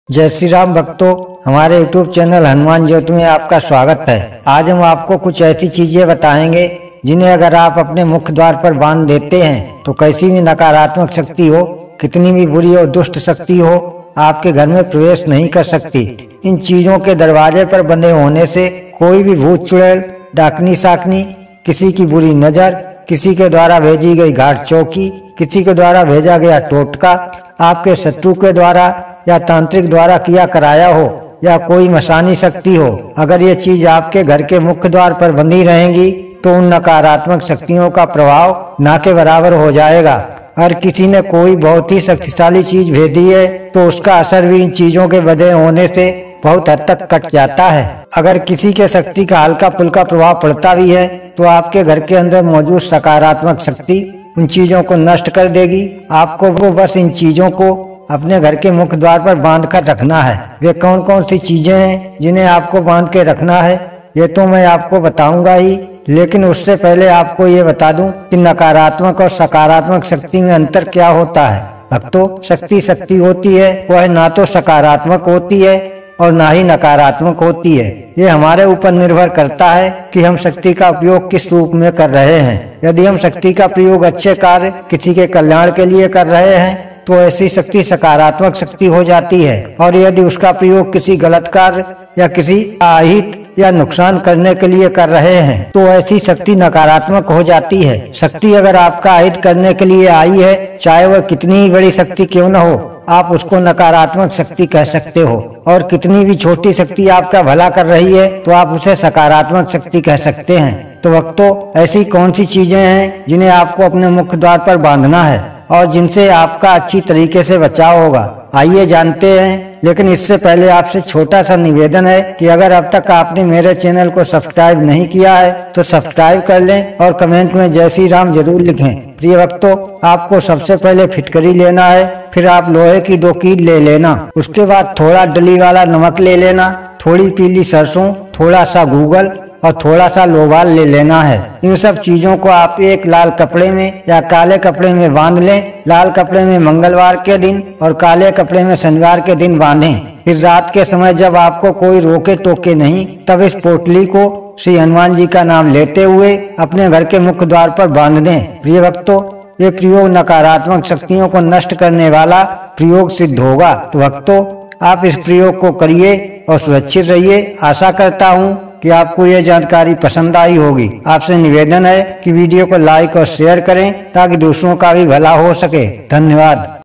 जय श्री राम भक्तों, हमारे YouTube चैनल हनुमान ज्योति में आपका स्वागत है। आज हम आपको कुछ ऐसी चीजें बताएंगे जिन्हें अगर आप अपने मुख्य द्वार पर बांध देते हैं तो कैसी भी नकारात्मक शक्ति हो, कितनी भी बुरी और दुष्ट शक्ति हो, आपके घर में प्रवेश नहीं कर सकती। इन चीजों के दरवाजे पर बंधे होने से कोई भी भूत चुड़ैल, डाकनी साकनी, किसी की बुरी नजर, किसी के द्वारा भेजी गई घाट चौकी, किसी के द्वारा भेजा गया टोटका, आपके शत्रु के द्वारा या तांत्रिक द्वारा किया कराया हो या कोई मसानी शक्ति हो, अगर ये चीज आपके घर के मुख्य द्वार पर बंधी रहेंगी तो उन नकारात्मक शक्तियों का प्रभाव ना के बराबर हो जाएगा। अगर किसी ने कोई बहुत ही शक्तिशाली चीज भेजी है तो उसका असर भी इन चीजों के बंधे होने से बहुत हद तक कट जाता है। अगर किसी के शक्ति का हल्का फुल्का प्रभाव पड़ता भी है तो आपके घर के अंदर मौजूद सकारात्मक शक्ति उन चीजों को नष्ट कर देगी। आपको वो बस इन चीजों को अपने घर के मुख्य द्वार पर बांध कर रखना है। वे कौन कौन सी चीजें हैं जिन्हें आपको बांध के रखना है ये तो मैं आपको बताऊंगा ही, लेकिन उससे पहले आपको ये बता दूं कि नकारात्मक और सकारात्मक शक्ति में अंतर क्या होता है। भक्तों, शक्ति होती है, वह ना तो सकारात्मक होती है और ना ही नकारात्मक होती है। ये हमारे ऊपर निर्भर करता है कि हम शक्ति का उपयोग किस रूप में कर रहे हैं। यदि हम शक्ति का प्रयोग अच्छे कार्य, किसी के कल्याण के लिए कर रहे हैं तो ऐसी शक्ति सकारात्मक शक्ति हो जाती है, और यदि उसका प्रयोग किसी गलत कार्य या किसी अहित या नुकसान करने के लिए कर रहे हैं तो ऐसी शक्ति नकारात्मक हो जाती है। शक्ति अगर आपका अहित करने के लिए आई है, चाहे वह कितनी ही बड़ी शक्ति क्यों न हो, आप उसको नकारात्मक शक्ति कह सकते हो, और कितनी भी छोटी शक्ति आपका भला कर रही है तो आप उसे सकारात्मक शक्ति कह सकते हैं। तो भक्तों, ऐसी कौन सी चीजें हैं जिन्हें आपको अपने मुख्य द्वार पर बांधना है और जिनसे आपका अच्छी तरीके से बचाव होगा, आइए जानते हैं। लेकिन इससे पहले आपसे छोटा सा निवेदन है कि अगर अब तक आपने मेरे चैनल को सब्सक्राइब नहीं किया है तो सब्सक्राइब कर लें और कमेंट में जय श्री राम जरूर लिखें। प्रिय भक्तों, आपको सबसे पहले फिटकरी लेना है, फिर आप लोहे की 2 कील ले लेना, उसके बाद थोड़ा डली वाला नमक ले लेना, थोड़ी पीली सरसों, थोड़ा सा गूगल और थोड़ा सा लोबाल ले लेना है। इन सब चीजों को आप एक लाल कपड़े में या काले कपड़े में बांध लें। लाल कपड़े में मंगलवार के दिन और काले कपड़े में शनिवार के दिन बांधें। फिर रात के समय जब आपको कोई रोके टोके नहीं, तब इस पोटली को श्री हनुमान जी का नाम लेते हुए अपने घर के मुख्य द्वार पर बांध दें। प्रिय भक्तों, ये प्रयोग नकारात्मक शक्तियों को नष्ट करने वाला प्रयोग सिद्ध होगा। तो भक्तों, आप इस प्रयोग को करिए और सुरक्षित रहिए। आशा करता हूँ कि आपको यह जानकारी पसंद आई होगी। आपसे निवेदन है कि वीडियो को लाइक और शेयर करें ताकि दूसरों का भी भला हो सके। धन्यवाद।